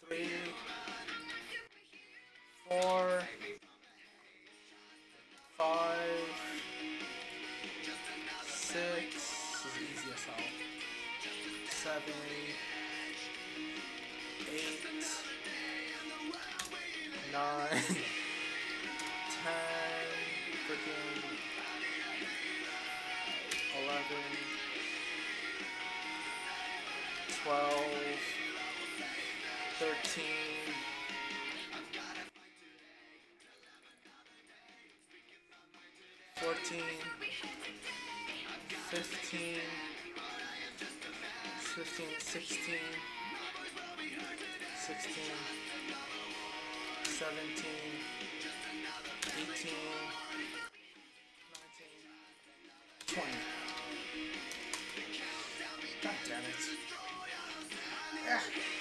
3, 4, 5, 6. This is easy as hell. 7, 8, 9, 10, freaking 11, 12, 13, 14, 15, 16, 17, 18, 19, 20. God damn it. Yeah.